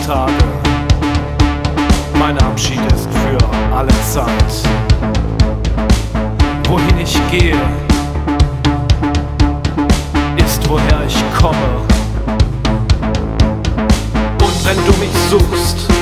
Tage. Mein Abschied ist für alle Zeit. Wohin ich gehe, ist woher ich komme. Und wenn du mich suchst,